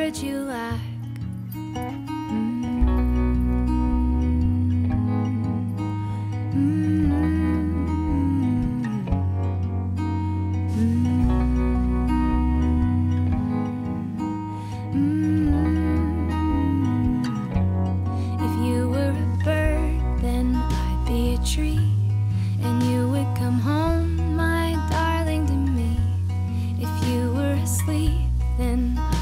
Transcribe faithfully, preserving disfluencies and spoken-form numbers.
would you lack? If you were a bird, then I'd be a tree, and you would come home, my darling, to me. If you were asleep, then